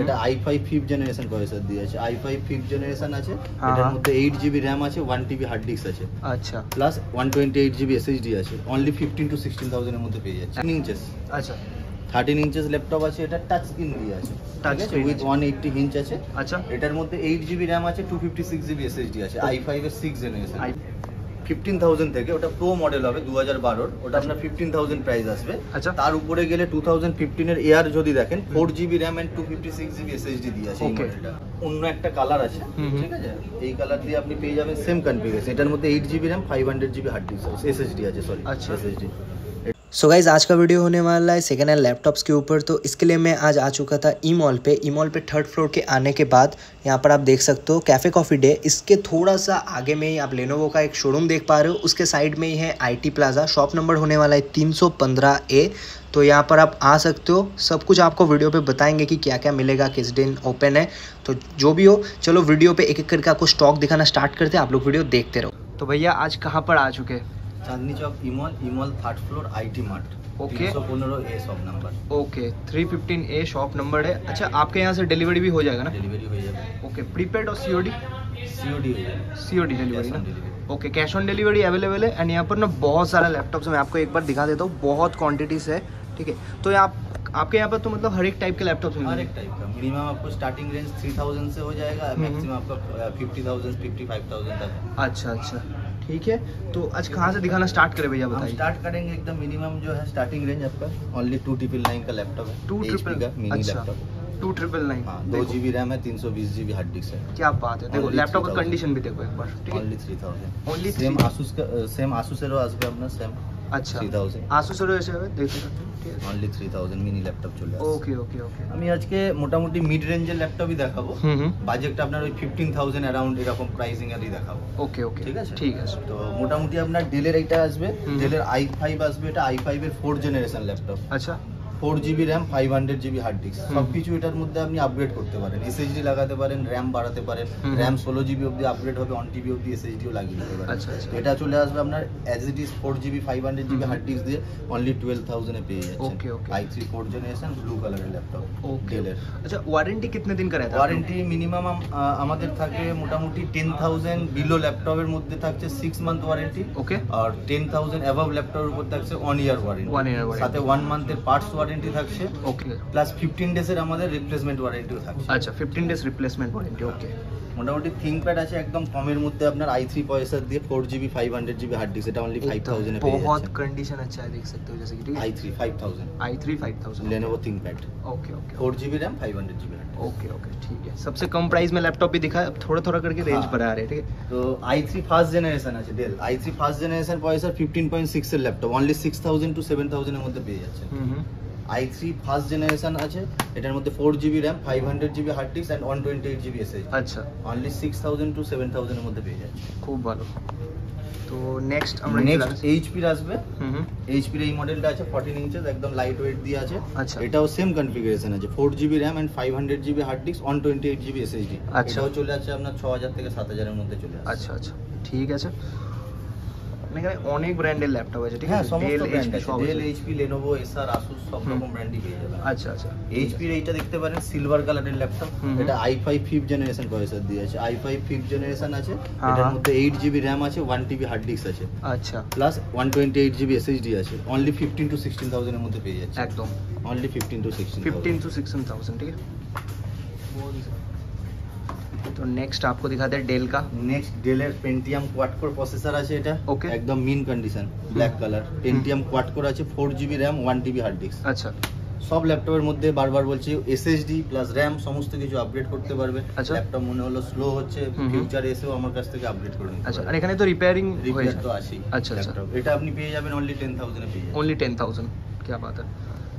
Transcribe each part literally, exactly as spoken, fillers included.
এটা i five fifth generation processor দিয়ে আছে, আই ফাইভ ফিফথ জেনারেশন আছে, এটার মধ্যে এইট জিবি র্যাম আছে, ওয়ান টিবি হার্ড ডিস্ক আছে, আচ্ছা, plus one twenty eight GB SSD আছে, only fifteen to sixteen thousand এর মধ্যে পেয়ে যাচ্ছে। ইঞ্চেস, আচ্ছা, থার্টিন ইঞ্চেস ল্যাপটপ আছে, এটা টাচ স্ক্রিন দিয়ে আছে, টাচ আছে, উইথ ওয়ান এইট্টি ইঞ্চ আছে, আচ্ছা, এটার মধ্যে এইট জিবি র্যাম আছে, two fifty six GB SSD আছে, আই ফাইভ এর সিক্স জেনারেশন, ফিফটিন থাউজেন্ড থেকে ওটা প্রো মডেল হবে দু হাজার বারোর, ওটা আপনার ফিফটিন থাউজেন্ড প্রাইস আসবে। আচ্ছা, তার উপরে গেলে টু থাউজেন্ড ফিফটিন এর এয়ার যদি দেখেন four GB RAM and two fifty six GB SSD দিয়ে আছে। এই মডেলটা অন্য একটা কালার আছে, ঠিক আছে, এই কালার দিয়ে আপনি পেয়ে যাবেন সেম কনফিগারেশন, এটার মধ্যে eight GB RAM five hundred GB hard disk SSD আছে, সরি এসএসডি। सो गाइज़ आज का वीडियो होने वाला है सेकेंड हैंड लैपटॉप्स के ऊपर। तो इसके लिए मैं आज आ चुका था ई मॉल पे। ई मॉल पे थर्ड फ्लोर के आने के बाद यहाँ पर आप देख सकते हो कैफ़े कॉफ़ी डे। इसके थोड़ा सा आगे में ही आप लेनोवो का एक शोरूम देख पा रहे हो, उसके साइड में ही है आईटी प्लाजा। शॉप नंबर होने वाला है तीन सौ पंद्रह ए। तो यहाँ पर आप आ सकते हो, सब कुछ आपको वीडियो पे बताएंगे कि क्या क्या मिलेगा, किस दिन ओपन है। तो जो भी हो, चलो वीडियो पे एक एक करके आपको स्टॉक दिखाना स्टार्ट करते हैं, आप लोग वीडियो देखते रहो। तो भैया आज कहाँ पर आ चुके हैं? Chandni Chowk E mall, E mall third floor IT mart, okay, तीन सौ पंद्रह A shop number, okay, three fifteen A shop number है। अच्छा, आपके यहाँ से डिलीवरी भी हो जाएगा ना? डिलीवरी हो जाएगा, ओके, प्रीपेड और सीओडी? सीओडी हो जाएगा, सीओडी डिलीवरी ना, okay, cash on delivery available है। एंड यहाँ पर ना बहुत सारा लैपटॉप्स मैं आपको एक बार दिखा देता हूँ, बहुत क्वांटिटीज है, ठीक है। तो यहाँ आपके यहाँ पर तो मतलब हर एक टाइप के लैपटॉप्स मिलेंगे? हर एक टाइप का, मिनिमम आपको स्टार्टिंग रेंज थ्री थाउजेंड से हो जाएगा, मैक्सिमम आपका fifty thousand fifty five thousand तक। अच्छा अच्छा, ठीक है। तो आज कहाँ से दिखाना स्टार्ट करें भैया, बताइए। स्टार्ट करेंगे एकदम मिनिमम जो है स्टार्टिंग रेंज आपका ओनली टू ट्रिपल नाइन का लैपटॉप है, टू ट्रिपल का mini laptop, two triple nine, दो जीबी रैम है, तीन सौ बीस जीबी हार्ड डिस्क है। क्या बात है, देखो लैपटॉप का कंडीशन भी देखो एक बार, ठीक है, only three thousand, only same Asus का सेम आसूस एरो আসবে আপনার সেম। আচ্ছা, থ্রি থাউজেন্ড आसूस एरो এসে হবে, দেখতে পাচ্ছেন, ঠিক আছে, only three thousand mini laptop চলে আসছে। ওকে ওকে ওকে, আমি আজকে মোটামুটি মিড রেঞ্জের ল্যাপটপই দেখাবো, হুম হুম, বাজেটটা আপনার ওই ফিফটিন থাউজেন্ড অ্যারাউন্ড এরকম প্রাইসিং এরই দেখাবো। ওকে ওকে, ঠিক আছে ঠিক আছে। তো মোটামুটি আপনার ডেলের এইটা আসবে, ডেলের আই ফাইভ আসবে, এটা আই ফাইভ এর ফোর জেনারেশন ল্যাপটপ, আচ্ছা, four GB RAM five hundred GB hard disk, সব কিছু এটার মধ্যে আপনি আপগ্রেড করতে পারেন, এসএসডি লাগাতে পারেন, র্যাম বাড়াতে পারেন, র্যাম ষোলো জিবি অব্দি আপগ্রেড হবে, ওয়ান টিবি অব্দি এসএসডিও লাগিয়ে দিতে পারেন। আচ্ছা আচ্ছা, এটা চলে আসবে আপনার as it is four GB five hundred GB hard disk দিয়ে অনলি টুয়েলভ থাউজেন্ডে পেয়ে যাচ্ছে। Okay okay, i three four generation blue কালারের ল্যাপটপ, ডেলের। আচ্ছা, ওয়ারেন্টি कितने दिन का रहता है? ওয়ারেন্টি মিনিমাম আমাদের থাকে মোটামুটি টেন থাউজেন্ড বিলো ল্যাপটপের মধ্যে থাকছে সিক্স মান্থ ওয়ারেন্টি, ওকে, আর টেন থাউজেন্ড অ্যাভাব ল্যাপটপের উপর থাকছে one year warranty, one year warranty, সাথে ওয়ান মান্থের পার্টস ওয়ারেন্টি থাকছে, ওকে, প্লাস ফিফটিন ডেজের আমাদের রিপ্লেসমেন্ট ওয়ারেন্টিও থাকছে। আচ্ছা, fifteen days replacement warranty, okay. মোটামুটি থিংকপ্যাড আছে একদম কমের মধ্যে আপনার আই থ্রি প্রসেসর দিয়ে four GB five hundred GB hard disk, এটা অনলি ফাইভ থাউজেন্ড এ পেয়ে যাচ্ছে। बहुत कंडीशन अच्छा है, देख सकते हो जैसे कि, ठीक है, i three five thousand, i three five thousand Lenovo ThinkPad, okay okay, four GB RAM five hundred GB RAM, okay okay, ठीक है। सबसे कम प्राइस में लैपटॉप भी दिखा, अब थोड़ा थोड़ा करके रेंज बढ़ा रहे हैं, ठीक है। तो आई थ्री ফার্স্ট জেনারেশন আছে Dell, i three first generation processor fifteen point six এর laptop only six thousand to seven thousand এর মধ্যে পেয়ে যাচ্ছে। आई थ्री ফার্স্ট জেনারেশন আছে, এটার মধ্যে four GB RAM five hundred GB hard disk and one twenty eight GB SSD, আচ্ছা, only six thousand to seven thousand এর মধ্যে পেয়ে যাচ্ছে, খুব ভালো। তো নেক্সট আমরা নেক্সট এইচপি এর আসবে, হুম, এইচপি এর এই মডেলটা আছে ফোরটিন ইঞ্চেস, একদম লাইট ওয়েট দিয়ে আছে, আচ্ছা, এটাও সেম কনফিগারেশন আছে, four GB RAM and five hundred GB hard disk one twenty eight GB SSD, আচ্ছা, এটাও চলে আসছে আপনার ছ হাজার থেকে সাত হাজার এর মধ্যে চলে আসছে। আচ্ছা আচ্ছা, ঠিক আছে। এখানে অনেক ব্র্যান্ডের ল্যাপটপ আছে, ঠিক আছে, Dell, HP, Dell, HP, Lenovo, Acer, Asus সব রকম ব্র্যান্ডই পেয়ে যাবেন। আচ্ছা আচ্ছা, এইচপি এর এইটা দেখতে পারেন সিলভার কালারের ল্যাপটপ, এটা i five fifth generation processor দিয়ে আছে, আই ফাইভ ফিফথ জেনারেশন আছে, এটার মধ্যে এইট জিবি র্যাম আছে, ওয়ান টিবি হার্ড ডিস্ক আছে, আচ্ছা, plus one twenty eight GB SSD আছে, only fifteen to sixteen thousand এর মধ্যে পেয়ে যাচ্ছে, একদম only fifteen to sixteen fifteen to sixteen thousand, ঠিক है। तो नेक्स्ट आपको दिखाते हैं डेल का, नेक्स्ट डेलर पेंटियम क्वाड कोर प्रोसेसर আছে এটা, ওকে, একদম mint condition black colour, Pentium quad core আছে, four GB RAM one TB hard disk, আচ্ছা, সব ল্যাপটপের মধ্যে বারবার বলছি এসএসডি প্লাস র্যাম সমস্ত কিছু আপগ্রেড করতে পারবে। ল্যাপটপ মনে হলো স্লো হচ্ছে, ফিউচারে এসেও আমার কাছ থেকে আপগ্রেড করে নিতে। আচ্ছা, আর এখানে তো রিপেয়ারিং রিপেয়ার তো আসেই। আচ্ছা আচ্ছা, এটা আপনি পেয়ে যাবেন অনলি টেন থাউজেন্ড এ পেয়ে যাবেন, অনলি টেন থাউজেন্ড, क्या बात है।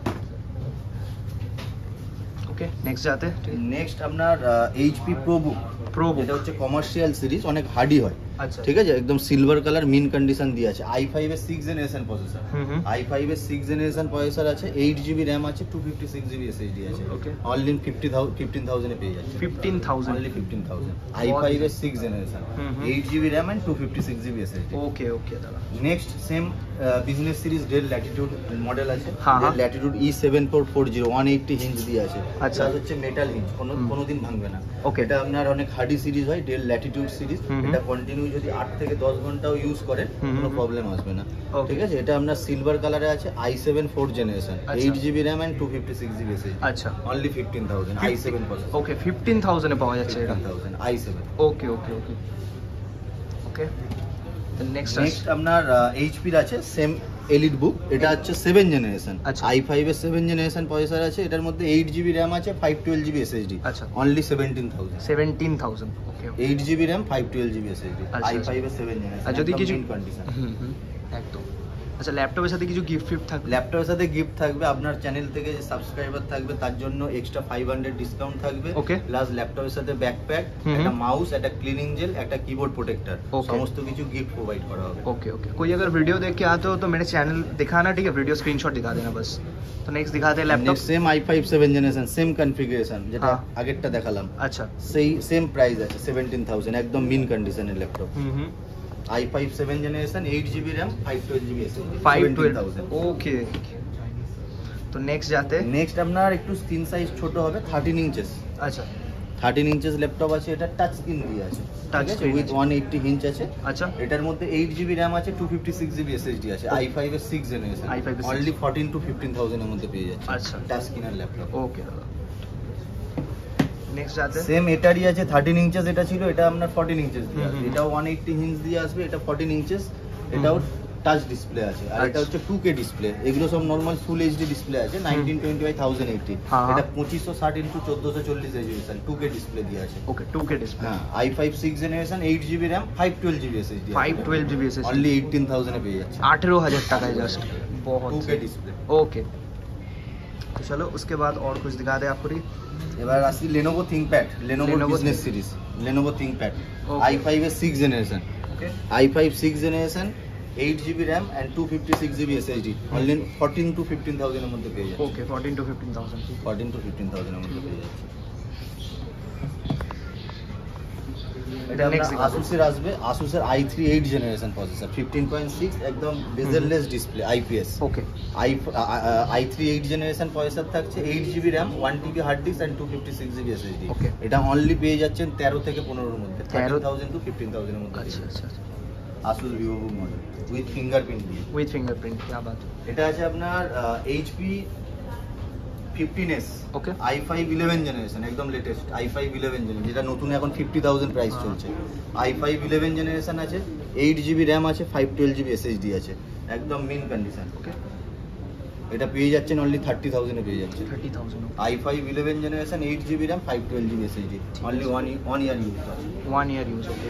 ওকে, নেক্সট যাতে নেক্সট আপনার এইচপি প্রোবুক, প্রোবুক এটা হচ্ছে কমার্শিয়াল সিরিজ, অনেক হার্ডি হয়, আচ্ছা, ঠিক আছে, একদম সিলভার কালার মিন কন্ডিশন দিয়ে আছে, আই ফাইভ এর six generation processor, i five এর সিক্স জেনারেশন প্রসেসর আছে, এইট জিবি র্যাম আছে, two fifty six GB SSD আছে, okay, only fifty thousand fifteen thousand এ পেয়ে যাচ্ছে, fifteen thousand, only fifteen thousand, i five এর six generation, eight GB RAM and two fifty six GB SSD, okay okay দাদা। Next same business series Dell Latitude model আছে, হ্যাঁ Dell Latitude ই seven four four zero one eighty hinge দিয়ে আছে। আচ্ছা, এটা হচ্ছে metal hinge, কোনো কোনোদিন ভাঙবে না। ওকে, এটা আপনার অনেক হার্ডি সিরিজ হয়, ডেল ল্যাটিটিউড সিরিজ। এটা কন্টিনিউ যদি আট থেকে দশ ঘন্টাও ইউজ করেন কোনো প্রবলেম আসবে না, ঠিক আছে। এটা আপনার সিলভার কালারে আছে, i seven four generation, eight GB RAM and two fifty six GB SSD. আচ্ছা, only fifteen thousand i seven processor. Okay, fifteen thousand এ পাওয়া যাচ্ছে এটা, i seven. Okay okay okay okay. Next next আপনার HP এর আছে same elite book, এটা হচ্ছে সেভেন জেনারেশন, আই ফাইভ এর সেভেন জেনারেশন প্রসেসর আছে। এটার মধ্যে এইট জিবি র্যাম আছে, ফাইভ টুয়েলভ জিবি এসএসডি। আচ্ছা, only seventeen thousand. Seventeen thousand, okay. Eight GB RAM, five twelve GB SSD, i five এর seven generation. আর যদি কিছু কন্ডিশন, হুম হুম একদম। আচ্ছা, ল্যাপটপের সাথে কিছু গিফট ফিফট থাকবে? ল্যাপটপের সাথে গিফট থাকবে, আপনার চ্যানেল থেকে যে সাবস্ক্রাইবার থাকবে তার জন্য এক্সট্রা ফাইভ হান্ড্রেড ডিসকাউন্ট থাকবে। ওকে, প্লাস ল্যাপটপের সাথে ব্যাকপ্যাক, একটা মাউস, একটা ক্লিনিং জেল, একটা कीबोर्ड प्रोटेक्टर, समस्त কিছু গিফট প্রোভাইড করা হবে। Okay okay. कोई अगर वीडियो देख के आते हो तो मेरे चैनल दिखाना, ठीक है, वीडियो स्क्रीनशॉट दिखा देना बस। तो नेक्स्ट दिखाते हैं laptop, same i five seven generation, same configuration যেটা আগেরটা দেখালাম। আচ্ছা, সেই সেম প্রাইস আছে সেভেন্টিন থাউজেন্ড, একদম মিন কন্ডিশনের laptop. Hmm hmm, i five seven generation, eight GB RAM, five twelve GB SSD, five twelve. Okay, तो नेक्स्ट जाते हैं। নেক্সট আপনার একটু স্ক্রিন সাইজ ছোট হবে, থার্টিন ইঞ্চেস। আচ্ছা, থার্টিন ইঞ্চেস ল্যাপটপ আছে, এটা টাচ স্ক্রিন দিয়ে আছে, touch screen with one eighty inch আছে। আচ্ছা, এটার মধ্যে এইট জিবি র‍্যাম আছে, two fifty six GB SSD আছে, আই ফাইভ এর সিক্স জেনারেশন, আই ফাইভ এর only fourteen to fifteen thousand এর মধ্যে পেয়ে যাচ্ছে। আচ্ছা, টাচ স্ক্রিনের ল্যাপটপ। ওকে দাদা, নেক্সট যাতে সেম এটারই আছে, থার্টিন ইঞ্চেস এটা ছিল, এটা আপনার ফোরটিন ইঞ্চেস দিয়ে আছে। এটাও ওয়ান এইটটি ইঞ্চ দিয়ে আসবে, এটা ফোরটিন ইঞ্চেস, এটাও টাচ ডিসপ্লে আছে। আর এটা হচ্ছে টু কে ডিসপ্লে, এগুলো সব নরমাল ফুল এইচডি ডিসপ্লে আছে, nineteen twenty by thousand eighty. এটা পঁচিশশো ষাট ইন্টু চোদ্দশো চল্লিশ রেজলিউশন, টু কে ডিসপ্লে দিয়ে আছে। Okay, two K display. হ্যাঁ, i five six generation, eight GB RAM, five twelve GB SSD, five twelve GB SSD, only eighteen thousand এ পেয়ে যাচ্ছে। আঠেরো হাজার টাকায় জাস্ট, बहुत टू के डिस्प्ले। ओके, तो चलो उसके बाद और कुछ दिखा दे आपको। এবার আসি Lenovo ThinkPad, Lenovo business series, Lenovo ThinkPad, i five এর six generation, okay, i five six generation, eight GB RAM and two fifty six GB SSD, only fourteen to fifteen thousand এর মধ্যে পেয়ে যাচ্ছে। Okay, fourteen to fifteen thousand, fourteen to fifteen thousand এর মধ্যে পেয়ে যাচ্ছে। এটা আসুসের আসবে, আসুসের i three eight generation processor, fifteen point six, একদম bezelless display, IPS. Okay, I I three eight generation processor থাকছে, eight GB RAM, one TB hard disk and two fifty six GB SSD. Okay, এটা only পেয়ে যাচ্ছেন তেরো থেকে পনেরোর মধ্যে, তেরো থাউজেন্ড টু ফিফটিন থাউজেন্ড এর মধ্যে। আচ্ছা আচ্ছা, Asus VivoBook model with fingerprint দিয়ে, উইথ ফিঙ্গারপ্রিন্ট, क्या बात है। এটা আছে আপনার HP fifteen S, okay, i five eleven generation, একদম latest i five eleven generation, যেটা নতুন এখন ফিফটি থাউজেন্ড প্রাইস চলছে। আই ফাইভ ইলেভেন জেনারেশন আছে, এইট জিবি র‍্যাম আছে, ফাইভ টুয়েলভ জিবি এসএসডি আছে, একদম মিন কন্ডিশন। ওকে, এটা পেয়ে যাচ্ছেন অনলি থার্টি থাউজেন্ডে পেয়ে যাচ্ছে। Thirty thousand, i five eleven generation, eight GB RAM, five twelve GB SSD, only one one year use আছে, one year use. Okay,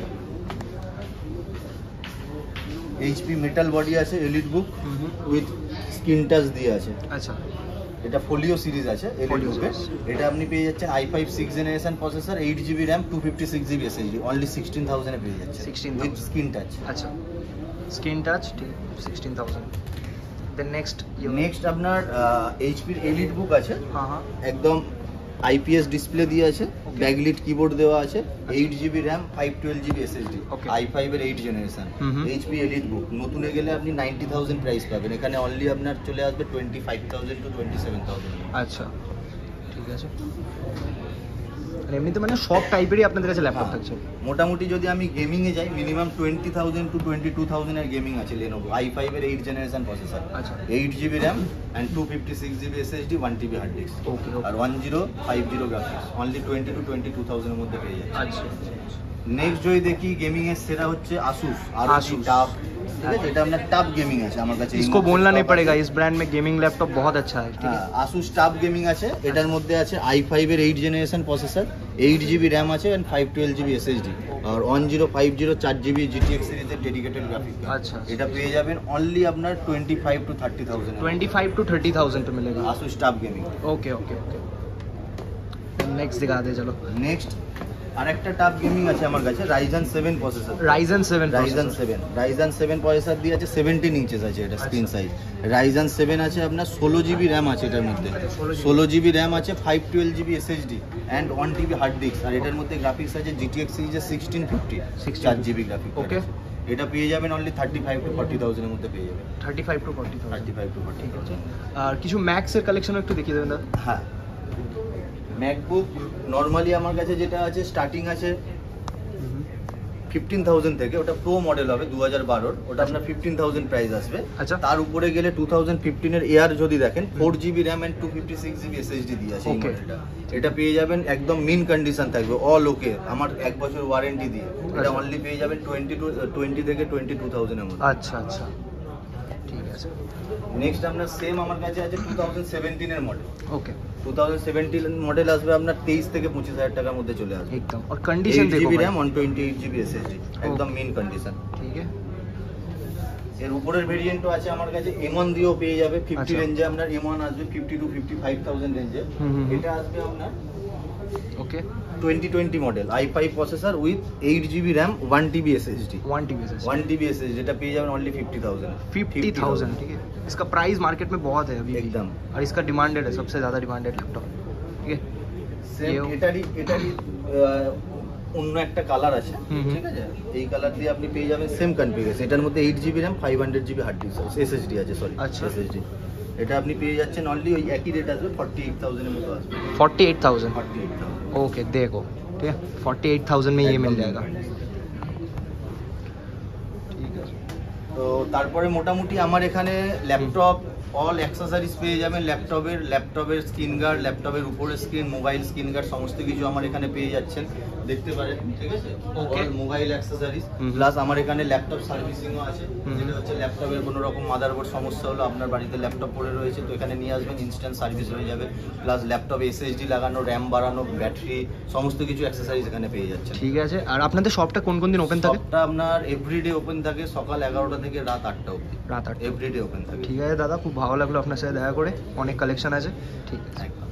HP metal body আছে, elite book with screen touch দিয়ে আছে। আচ্ছা, এটা folio series আছে elite বুকে, এটা আপনি পেয়ে যাচ্ছেন i five six generation processor, eight GB RAM, two fifty six GB SSD, only sixteen থাউজেন্ডে পেয়ে যাচ্ছে, সিক্সটিন উইথ স্ক্রিন টাচ। আচ্ছা, স্ক্রিন টাচ, ঠিক, sixteen thousand. Then next next আপনার এইচপির এলিট বুক আছে, হ্যাঁ হ্যাঁ, একদম আইপিএস ডিসপ্লে দিয়ে আছে, ব্যাকলিট কিবোর্ড দেওয়া আছে, eight GB RAM, five twelve GB SSD, i five এর eight generation, HP elite book. নতুনে গেলে আপনি নাইনটি থাউজেন্ড প্রাইস পাবেন, এখানে অনলি আপনার চলে আসবে twenty five thousand to twenty seven thousand. আচ্ছা, ঠিক আছে। আর এমনিতে মানে সব টাইপেরই আপনাদের কাছে ল্যাপটপ থাকছে মোটামুটি। যদি আমি গেমিং এ যাই, minimum twenty thousand to twenty two thousand এর গেমিং আছে লেনোভো, আই ফাইভ এর এইট জেনারেশন প্রসেসর, আচ্ছা, eight GB RAM and two fifty six GB SSD, one TB hard disk, okay, আর one zero five zero graphics, only twenty two twenty two thousand এর মধ্যে পেয়ে যাচ্ছে। আচ্ছা। Next যদি দেখি গেমিং এর সেরা হচ্ছে আসুস, আর টাফ, ঠিক আছে, এটা আপনার টাফ গেমিং আছে আমার কাছে, इसको बोलना नहीं पड़ेगा, इस ब्रांड में गेमिंग लैपटॉप बहुत अच्छा है, ठीक है। আসুস টাফ গেমিং আছে, এটার মধ্যে আছে আই ফাইভ এর eight generation processor, eight GB RAM আছে and five twelve GB SSD, আর ওয়ান জিরো ফাইভ জিরো চার জিবি জিটিএক্স সিরিজের ডেডিকেটেড গ্রাফিক্স। আচ্ছা, এটা পেয়ে যাবেন অনলি আপনার twenty five to thirty thousand, twenty five to thirty thousand पे मिलेगा Asus TUF gaming. Okay okay okay, next दिखा दे चलो। নেক্সট আরেকটা টাফ গেমিং আছে আমার কাছে, Ryzen seven processor, Ryzen seven, Ryzen seven, Ryzen seven processor দিয়ে আছে, সেভেন্টিন ইঞ্চেস আছে এটা স্ক্রিন সাইজ। রাইজেন সেভেন আছে আপনার ষোলো জিবি র্যাম আছে এটার মধ্যে, ষোলো জিবি র্যাম আছে, five twelve GB SSD, and one TB hard disk, আর এটার মধ্যে গ্রাফিক্স আছে জিটিএক্স সিরিজের সিক্সটিন ফিফটি চার জিবি গ্রাফিক্স। ওকে, এটা পেয়ে যাবেন only thirty five to forty থাউজেন্ডের মধ্যে পেয়ে যাবেন। Thirty five to forty thirty five to forty ঠিক আছে। আর কিছু ম্যাক্সের কালেকশনও একটু দেখিয়ে দেবেন দাদা। হ্যাঁ, ম্যাকবুক নর্মালি আমার কাছে যেটা আছে স্টার্টিং আছে ফিফটিন থাউজেন্ড থেকে, ওটা প্রো মডেল হবে দু হাজার বারোর, ওটা আপনার ফিফটিন থাউজেন্ড প্রাইস আসবে। আচ্ছা, তার উপরে গেলে টু থাউজেন্ড ফিফটিনের এয়ার যদি দেখেন four GB RAM and two fifty six GB SSD দিয়ে আছে এই মডেলটা। এটা পেয়ে যাবেন একদম মিন কন্ডিশন থাকবে, অল ওকে, আমার এক বছর ওয়ারেন্টি দিয়ে। এটা অনলি পেয়ে যাবেন টোয়েন্টি টু টোয়েন্টি থেকে টোয়েন্টি টু থাউজেন্ডের মধ্যে। আচ্ছা আচ্ছা, ঠিক আছে। নেক্সট আপনার সেম আমার কাছে আছে টু থাউজেন্ড সেভেন্টিনের model. Okay, two thousand seventeen model আসবে আপনার তেইশ থেকে পঁচিশ হাজার টাকার মধ্যে চলে আসবে একদম। আর কন্ডিশন দেখো, GB RAM one twenty eight GB SSD, একদম মেন কন্ডিশন। ঠিক আছে। এর উপরের ভেরিয়েন্টও আছে আমার কাছে, এম ওয়ান দিয়েও পেয়ে যাবে ফিফটি আচ্ছা। রেঞ্জে। আপনার এম ওয়ান আসবে fifty two fifty five thousand রেঞ্জে। এটা আসবে আপনার okay twenty twenty model, i five processor with eight GB RAM one TB SSD. One TB SSD one TB SSD যেটা পেয়ে যাবেন only fifty thousand. Fifty thousand ठीक है। इसका प्राइस मार्केट में बहुत है अभी एकदम, और इसका डिमांडेड है, सबसे ज़्यादा डिमांडेड लैपटॉप। ठीक है, সেম এটারই এটারই অন্য একটা কালার আছে, ঠিক আছে, এই কালার দিয়ে আপনি পেয়ে যাবেন সেম কনফিগারেশন। এটার মধ্যে eight GB RAM five hundred GB hard disk SSD আছে, সরি এসএসডি। এটা আপনি পেয়ে যাচ্ছেন অনলি ওই একই রেট আসবে ফর্টি এইট থাউজেন্ডের মতো আসবে। Forty eight thousand forty eight thousand okay, देखो ठीक है, फोर्टी एट थाउजेंड में ये मिल जाएगा। ঠিক আছে। তো তারপরে মোটামুটি আমার এখানে ল্যাপটপ অল অ্যাক্সেসরিজ পেয়ে যাবেন। ল্যাপটপের ল্যাপটপের স্ক্রিন গার্ড, ল্যাপটপের উপরের স্ক্রিন, মোবাইল স্ক্রিন গার্ড, সমস্ত কিছু আমার এখানে পেয়ে যাচ্ছেন, দেখতে পারেন, ঠিক আছে। ওকে, মোবাইল অ্যাক্সেসরিজ প্লাস আমার এখানে ল্যাপটপ সার্ভিসিংও আছে, যেটা হচ্ছে ল্যাপটপের কোনো রকম মাদারবোর্ড সমস্যা হলো, আপনার বাড়িতে ল্যাপটপ পড়ে রয়েছে, তো এখানে নিয়ে আসবেন, ইনস্ট্যান্ট সার্ভিস হয়ে যাবে। প্লাস ল্যাপটপ এসএসডি লাগানো, র্যাম বাড়ানো, ব্যাটারি, সমস্ত কিছু অ্যাক্সেসরিজ এখানে পেয়ে যাচ্ছেন। ঠিক আছে। আর আপনাদের শপটা কোন কোন দিন ওপেন থাকে? শপটা আপনার এভরিডে ওপেন থাকে, সকাল এগারোটা থেকে রাত আটটা অবধি, রাত আটটা এভরিডে ওপেন থাকে। ঠিক আছে দাদা, খুব ভালো লাগলো আপনার সাথে দেখা করে, অনেক কালেকশন আছে। ঠিক আছে।